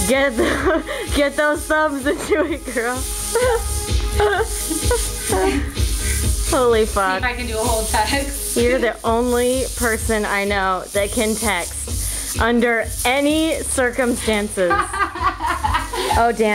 Get those thumbs into it, girl. Holy fuck. See if I can do a whole text. You're the only person I know that can text under any circumstances. Oh, damn.